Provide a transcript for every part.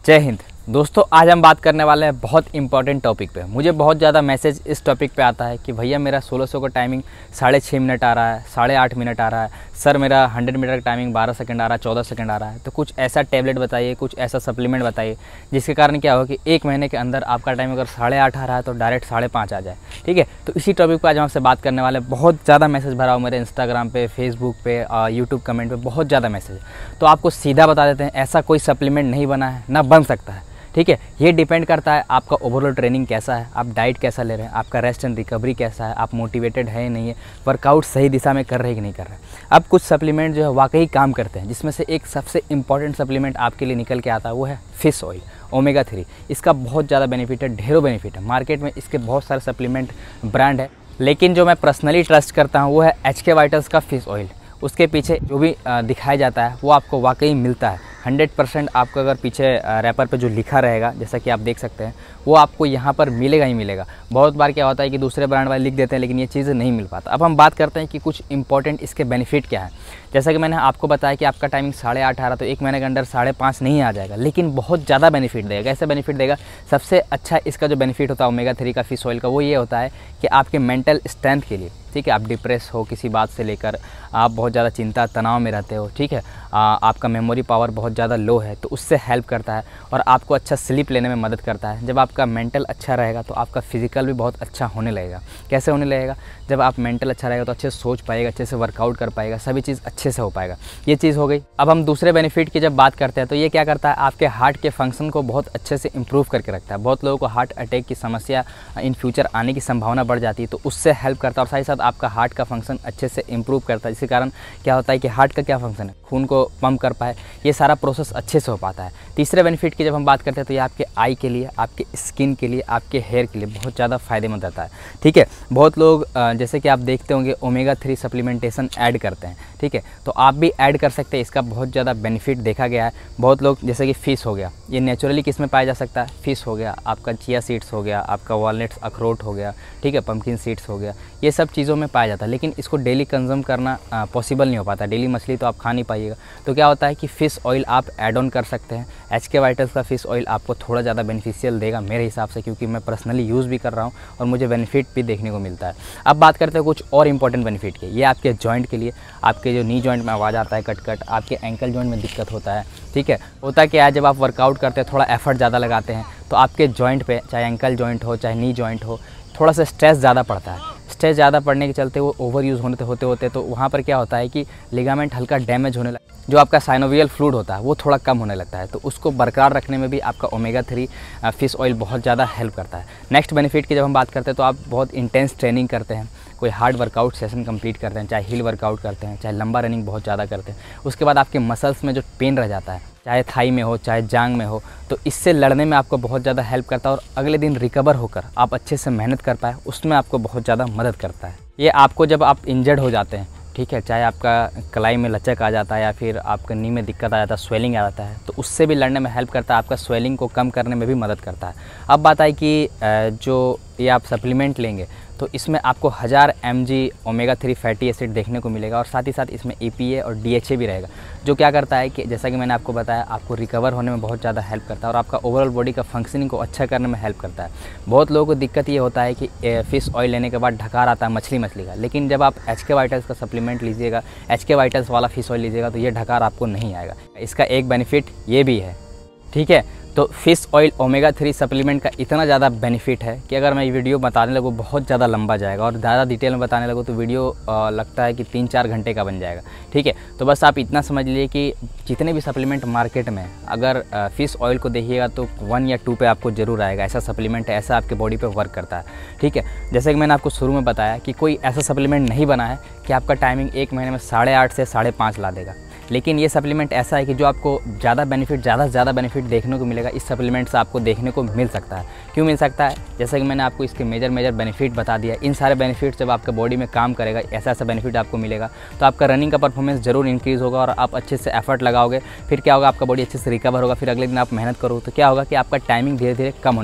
जय हिंद दोस्तों, आज हम बात करने वाले हैं बहुत इंपॉर्टेंट टॉपिक पे। मुझे बहुत ज़्यादा मैसेज इस टॉपिक पे आता है कि भैया मेरा 1600 का टाइमिंग 6.5 मिनट आ रहा है, 8.5 मिनट आ रहा है, सर मेरा 100 मीटर का टाइमिंग 12 सेकंड आ रहा है, 14 सेकंड आ रहा है। तो कुछ ऐसा टैबलेट बताइए, कुछ ऐसा सप्लीमेंट बताइए जिसके कारण क्या हो कि एक महीने के अंदर आपका टाइम अगर 8.5 आ रहा है तो डायरेक्ट 5.5 आ जाए। ठीक है, तो इसी टॉपिक पर आज हम आपसे बात करने वाले हैं। बहुत ज़्यादा मैसेज भरा हो मेरे इंस्टाग्राम पे, फेसबुक पे, यूट्यूब कमेंट पे बहुत ज़्यादा मैसेज। तो आपको सीधा बता देते हैं, ऐसा कोई सप्लीमेंट नहीं बना है, ना बन सकता है। ठीक है, ये डिपेंड करता है आपका ओवरऑल ट्रेनिंग कैसा है, आप डाइट कैसा ले रहे हैं, आपका रेस्ट एंड रिकवरी कैसा है, आप मोटिवेटेड है या नहीं है, वर्कआउट सही दिशा में कर रहे हैं कि नहीं कर रहे हैं। अब कुछ सप्लीमेंट जो है वाकई काम करते हैं, जिसमें से एक सबसे इंपॉर्टेंट सप्लीमेंट आपके लिए निकल के आता है, वो है फिश ऑयल ओमेगा 3। इसका बहुत ज़्यादा बेनिफिट है, ढेरों बेनिफिट है। मार्केट में इसके बहुत सारे सप्लीमेंट ब्रांड है, लेकिन जो मैं पर्सनली ट्रस्ट करता हूँ वो है HK वाइटल्स का फिश ऑयल। उसके पीछे जो भी दिखाया जाता है वो आपको वाकई मिलता है। 100% आपको अगर पीछे रैपर पे जो लिखा रहेगा, जैसा कि आप देख सकते हैं, वो आपको यहाँ पर मिलेगा ही मिलेगा। बहुत बार क्या होता है कि दूसरे ब्रांड वाले लिख देते हैं लेकिन ये चीज़ नहीं मिल पाता। अब हम बात करते हैं कि कुछ इंपॉर्टेंट इसके बेनिफिट क्या है। जैसा कि मैंने आपको बताया कि आपका टाइमिंग 8.5 आ रहा, तो एक महीने के अंदर 5.5 नहीं आ जाएगा, लेकिन बहुत ज़्यादा बेनिफिट देगा। ऐसा बेनिफिट देगा, सबसे अच्छा इसका जो बेनिफिट होता है ओमेगा 3 का फिश ऑयल का, वो ये होता है कि आपके मेंटल स्ट्रेंथ के लिए, ठीक है, आप डिप्रेस हो किसी बात से लेकर, आप बहुत ज़्यादा चिंता तनाव में रहते हो, ठीक है, आपका मेमोरी पावर बहुत ज़्यादा लो है, तो उससे हेल्प करता है और आपको अच्छा स्लीप लेने में मदद करता है। जब आपका मेंटल अच्छा रहेगा तो आपका फिजिकल भी बहुत अच्छा होने लगेगा। कैसे होने लगेगा? जब आप मेंटल अच्छा रहेगा तो अच्छे से सोच पाएगा, अच्छे से वर्कआउट कर पाएगा, सभी चीज़ अच्छे से हो पाएगा। ये चीज़ हो गई। अब हम दूसरे बेनिफिट की जब बात करते हैं तो ये क्या करता है, आपके हार्ट के फंक्शन को बहुत अच्छे से इंप्रूव करके रखता है। बहुत लोगों को हार्ट अटैक की समस्या इन फ्यूचर आने की संभावना बढ़ जाती है, तो उससे हेल्प करता है और साथ ही साथ आपका हार्ट का फंक्शन अच्छे से इंप्रूव करता है, जिसके कारण क्या होता है कि हार्ट का क्या फंक्शन है, खून को पंप कर पाए, ये सारा प्रोसेस अच्छे से हो पाता है। तीसरे बेनिफिट की जब हम बात करते हैं तो ये आपके आई के लिए, आपके स्किन के लिए, आपके हेयर के लिए बहुत ज़्यादा फायदेमंद रहता है। ठीक है, बहुत लोग जैसे कि आप देखते होंगे ओमेगा 3 सप्लीमेंटेशन ऐड करते हैं, ठीक है, तो आप भी ऐड कर सकते हैं। इसका बहुत ज़्यादा बेनिफिट देखा गया है। बहुत लोग, जैसे कि फ़िश हो गया, ये नेचुरली किस में पाया जा सकता है, फ़िश हो गया, आपका चिया सीड्स हो गया, आपका वॉलनट्स अखरोट हो गया, ठीक है, पम्पकिन सीड्स हो गया, ये सब चीज़ों में पाया जाता है। लेकिन इसको डेली कंज्यूम करना पॉसिबल नहीं हो पाता। डेली मछली तो आप खा नहीं पाइएगा, तो क्या होता है कि फ़िश ऑयल आप ऐड ऑन कर सकते हैं। HK वाइटल्स का फिश ऑयल आपको थोड़ा ज़्यादा बेनिफिशियल देगा मेरे हिसाब से, क्योंकि मैं पर्सनली यूज़ भी कर रहा हूँ और मुझे बेनिफिट भी देखने को मिलता है। अब बात करते हैं कुछ और इंपॉर्टेंट बेनिफिट के। ये आपके जॉइंट के लिए, आपके जो नी जॉइंट में आवाज़ आता है कट कट, आपके एंकल जॉइंट में दिक्कत होता है, ठीक है, होता क्या है, जब आप वर्कआउट करते हैं, थोड़ा एफर्ट ज़्यादा लगाते हैं, तो आपके जॉइंट पे, चाहे एंकल जॉइंट हो चाहे नी जॉइंट हो, थोड़ा सा स्ट्रेस ज़्यादा पड़ता है। स्ट्रेस ज़्यादा पड़ने के चलते वो ओवर यूज़ होते तो वहाँ पर क्या होता है कि लिगामेंट हल्का डैमेज होने लगता है, जो आपका साइनोवियल फ्लूइड होता है वो थोड़ा कम होने लगता है। तो उसको बरकरार रखने में भी आपका ओमेगा 3 फिश ऑयल बहुत ज़्यादा हेल्प करता है। नेक्स्ट बेनिफिट की जब हम बात करते हैं तो आप बहुत इंटेंस ट्रेनिंग करते हैं, कोई हार्ड वर्कआउट सेशन कंप्लीट करते हैं, चाहे हिल वर्कआउट करते हैं, चाहे लंबा रनिंग बहुत ज़्यादा करते हैं, उसके बाद आपके मसल्स में जो पेन रह जाता है, चाहे थाई में हो चाहे जांग में हो, तो इससे लड़ने में आपको बहुत ज़्यादा हेल्प करता है और अगले दिन रिकवर होकर आप अच्छे से मेहनत कर पाए, उसमें आपको बहुत ज़्यादा मदद करता है। ये आपको जब आप इंजर्ड हो जाते हैं, ठीक है, चाहे आपका कलाई में लचक आ जाता है या फिर आपका नी में दिक्कत आ जाता है, स्वेलिंग आ जाता है, तो उससे भी लड़ने में हेल्प करता है, आपका स्वेलिंग को कम करने में भी मदद करता है। अब बात आई कि जो ये आप सप्लीमेंट लेंगे तो इसमें आपको 1000 mg ओमेगा 3 फैटी एसिड देखने को मिलेगा और साथ ही साथ इसमें EPA और DHA भी रहेगा, जो क्या करता है कि जैसा कि मैंने आपको बताया, आपको रिकवर होने में बहुत ज़्यादा हेल्प करता है और आपका ओवरऑल बॉडी का फंक्शनिंग को अच्छा करने में हेल्प करता है। बहुत लोगों को दिक्कत ये होता है कि फ़िश ऑयल लेने के बाद ढकार आता है मछली का, लेकिन जब आप HK वाइटल्स का सप्लीमेंट लीजिएगा, HK वाइटल्स वाला फ़िश ऑयल लीजिएगा, तो ये ढकार आपको नहीं आएगा। इसका एक बेनिफिट ये भी है, ठीक है। तो फिश ऑयल ओमेगा 3 सप्लीमेंट का इतना ज़्यादा बेनिफिट है कि अगर मैं ये वीडियो बताने लगूँ बहुत ज़्यादा लंबा जाएगा और ज़्यादा डिटेल में बताने लगूँ तो वीडियो लगता है कि 3-4 घंटे का बन जाएगा, ठीक है। तो बस आप इतना समझ लीजिए कि जितने भी सप्लीमेंट मार्केट में, अगर फिश ऑयल को देखिएगा तो 1 या 2 पे आपको ज़रूर आएगा, ऐसा सप्लीमेंट है, ऐसा आपके बॉडी पर वर्क करता है, ठीक है। जैसे कि मैंने आपको शुरू में बताया कि कोई ऐसा सप्लीमेंट नहीं बना है कि आपका टाइमिंग एक महीने में 8.5 से 5.5 ला देगा, लेकिन ये सप्लीमेंट ऐसा है कि जो आपको ज़्यादा से ज़्यादा बेनिफिट देखने को मिलेगा, इस सप्लीमेंट से आपको देखने को मिल सकता है। क्यों मिल सकता है? जैसा कि मैंने आपको इसके मेजर बेनिफिट बता दिया। इन सारे बेनिफिट जब आपके बॉडी में काम करेगा, ऐसा बेनिफिट आपको मिलेगा, तो आपका रनिंग का परफॉर्मेंस ज़रूर इंक्रीज़ होगा और आप अच्छे से एफर्ट लगाओगे। फिर क्या होगा, आपका बॉडी अच्छे से रिकवर होगा। फिर अगले दिन आप मेहनत करो तो क्या होगा कि आपका टाइमिंग धीरे धीरे कम होने लगेगा।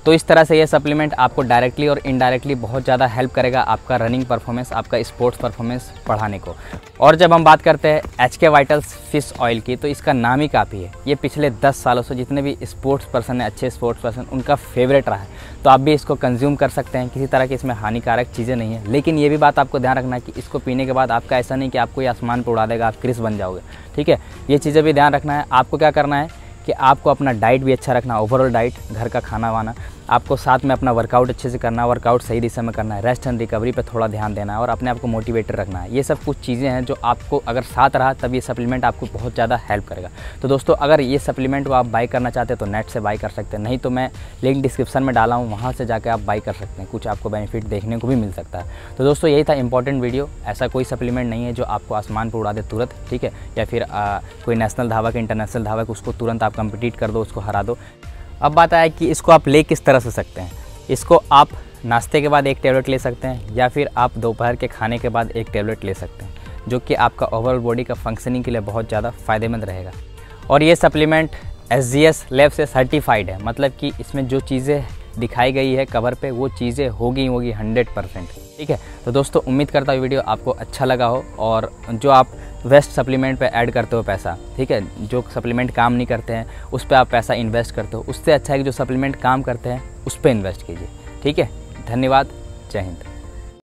तो इस तरह से ये सप्लीमेंट आपको डायरेक्टली और इनडायरेक्टली बहुत ज़्यादा हेल्प करेगा आपका रनिंग परफॉर्मेंस, आपका स्पोर्ट्स परफॉर्मेंस बढ़ाने को। और जब हम बात करते हैं HK वाइटल्स फिश ऑयल की, तो इसका नाम ही काफ़ी है। ये पिछले 10 सालों से जितने भी स्पोर्ट्स पर्सन हैं, अच्छे स्पोर्ट्स पर्सन, उनका फेवरेट रहा है। तो आप भी इसको कंज्यूम कर सकते हैं, किसी तरह की इसमें हानिकारक चीज़ें नहीं है। लेकिन ये भी बात आपको ध्यान रखना है कि इसको पीने के बाद आपका ऐसा नहीं कि आपको ये आसमान पर उड़ा देगा, आप क्रिस बन जाओगे, ठीक है। ये चीज़ें भी ध्यान रखना है। आपको क्या करना है कि आपको अपना डाइट भी अच्छा रखना, ओवरऑल डाइट, घर का खाना वाना, आपको साथ में अपना वर्कआउट अच्छे से करना है, वर्कआउट सही दिशा में करना है, रेस्ट एंड रिकवरी पे थोड़ा ध्यान देना है और अपने आप को मोटिवेटेड रखना है। ये सब कुछ चीज़ें हैं जो आपको अगर साथ रहा तब ये सप्लीमेंट आपको बहुत ज़्यादा हेल्प करेगा। तो दोस्तों, अगर ये सप्लीमेंट को आप बाई करना चाहते हैं तो नेट से बाई कर सकते हैं, नहीं तो मैं लिंक डिस्क्रिप्शन में डाला हूँ, वहाँ से जाकर आप बाई कर सकते हैं। कुछ आपको बेनिफिट देखने को भी मिल सकता है। तो दोस्तों, यही था इंपॉर्टेंट वीडियो। ऐसा कोई सप्लीमेंट नहीं है जो आपको आसमान पर उड़ा दे तुरंत, ठीक है, या फिर कोई नेशनल धावक, इंटरनेशनल धावक, उसको तुरंत आप कम्पीट कर दो, उसको हरा दो। अब बात आया कि इसको आप ले किस तरह से सकते हैं। इसको आप नाश्ते के बाद एक टैबलेट ले सकते हैं, या फिर आप दोपहर के खाने के बाद एक टैबलेट ले सकते हैं, जो कि आपका ओवरऑल बॉडी का फंक्शनिंग के लिए बहुत ज़्यादा फ़ायदेमंद रहेगा। और ये सप्लीमेंट SGS लैब से सर्टिफाइड है, मतलब कि इसमें जो चीज़ें दिखाई गई है कवर पे वो चीज़ें होगी 100%, ठीक है। तो दोस्तों, उम्मीद करता हूँ वीडियो आपको अच्छा लगा हो। और जो आप वेस्ट सप्लीमेंट पे ऐड करते हो पैसा, ठीक है, जो सप्लीमेंट काम नहीं करते हैं उस पर आप पैसा इन्वेस्ट करते हो, उससे अच्छा है कि जो सप्लीमेंट काम करते हैं उस पर इन्वेस्ट कीजिए, ठीक है। धन्यवाद, जय हिंद।